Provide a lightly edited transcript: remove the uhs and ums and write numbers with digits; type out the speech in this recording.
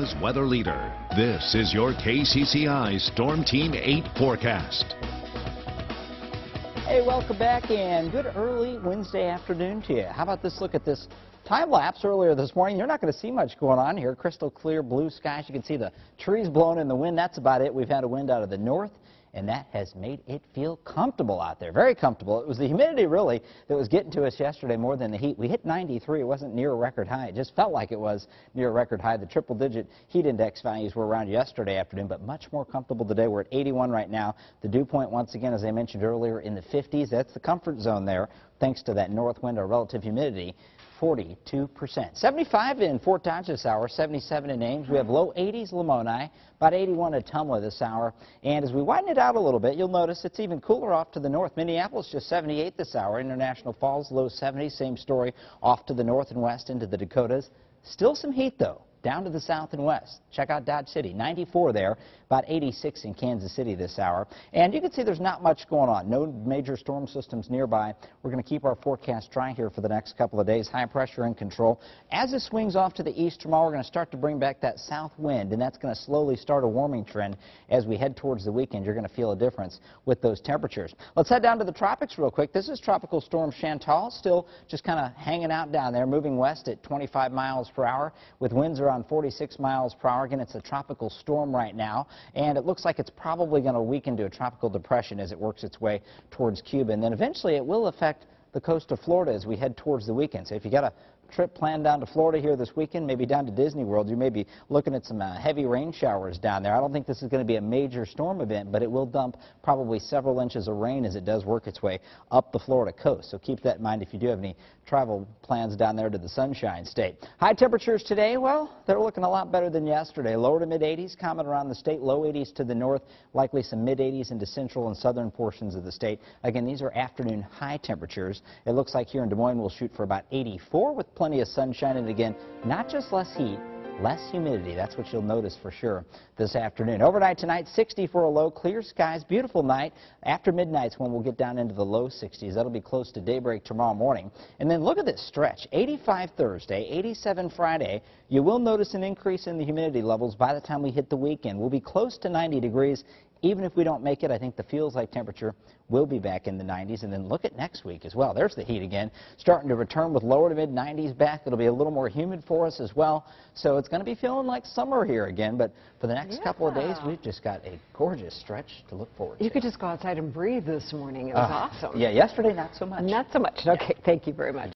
Iowa's weather leader. This is your KCCI Storm Team 8 forecast. Hey, welcome back and good early Wednesday afternoon to you. How about this look at this time lapse earlier this morning? You're not going to see much going on here. Crystal clear blue skies. You can see the trees blowing in the wind. That's about it. We've had a wind out of the north, and that has made it feel comfortable out there. Very comfortable. It was the humidity, really, that was getting to us yesterday more than the heat. We hit 93. It wasn't near a record high. It just felt like it was near a record high. The triple-digit heat index values were around yesterday afternoon, but much more comfortable today. We're at 81 right now. The dew point, once again, as I mentioned earlier, in the 50s. That's the comfort zone there, thanks to that north wind or relative humidity. 42%. 75 in Fort Dodge this hour, 77 in Ames. We have low 80s Lamoni, about 81 at Tumla this hour. And as we widen it out a little bit, you'll notice it's even cooler off to the north. Minneapolis just 78 this hour. International Falls, low 70s. Same story off to the north and west into the Dakotas. Still some heat, though, down to the south and west. Check out Dodge City, 94 there, about 86 in Kansas City this hour. And you can see there's not much going on. No major storm systems nearby. We're going to keep our forecast dry here for the next couple of days. High pressure in control. As it swings off to the east tomorrow, we're going to start to bring back that south wind, and that's going to slowly start a warming trend as we head towards the weekend. You're going to feel a difference with those temperatures. Let's head down to the tropics real quick. This is Tropical Storm Chantal, still just kind of hanging out down there, moving west at 25 miles per hour with winds around 46 miles per hour. Again, it's a tropical storm right now, and it looks like it's probably going to weaken to a tropical depression as it works its way towards Cuba, and then eventually it will affect the coast of Florida as we head towards the weekend. So if you got a trip planned down to Florida here this weekend, maybe down to Disney World, you may be looking at some heavy rain showers down there. I don't think this is going to be a major storm event, but it will dump probably several inches of rain as it does work its way up the Florida coast. So keep that in mind if you do have any travel plans down there to the Sunshine State. High temperatures today, well, they're looking a lot better than yesterday. Lower to mid-80s, common around the state, low 80s to the north, likely some mid-80s into central and southern portions of the state. Again, these are afternoon high temperatures. It looks like here in Des Moines we'll shoot for about 84 with plenty of sunshine, and again, not just less heat, less humidity. That's what you'll notice for sure this afternoon. Overnight tonight, 60 for a low, clear skies, beautiful night. After midnight's when we'll get down into the low 60s. That'll be close to daybreak tomorrow morning. And then look at this stretch, 85 Thursday, 87 Friday. You will notice an increase in the humidity levels by the time we hit the weekend. We'll be close to 90 degrees. Even if we don't make it, I think the feels-like temperature will be back in the 90s. And then look at next week as well. There's the heat again, starting to return with lower to mid-90s back. It'll be a little more humid for us as well. So it's going to be feeling like summer here again. But for the next couple of days, we've just got a gorgeous stretch to look forward to. You could just go outside and breathe this morning. It was awesome. Yeah, yesterday, not so much. Not so much. Okay, thank you very much.